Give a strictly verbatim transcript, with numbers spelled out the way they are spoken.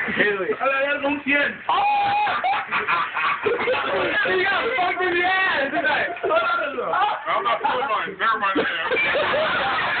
Haley. Alter, kom hier. Oh! You got fucked in the ass! I'm not pulling mine. Never mind.